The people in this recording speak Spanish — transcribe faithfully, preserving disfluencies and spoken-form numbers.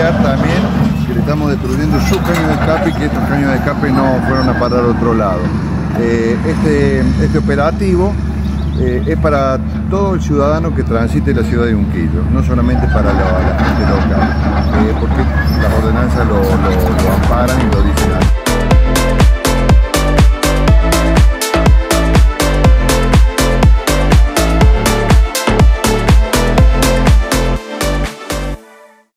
denunciar también que le estamos destruyendo sus caños de escape y que estos caños de escape no fueron a parar a otro lado. Eh, este, este operativo eh, es para todo el ciudadano que transite la ciudad de Unquillo, no solamente para la, la gente local, eh, porque las ordenanzas lo, lo, lo amparan y lo dicen así.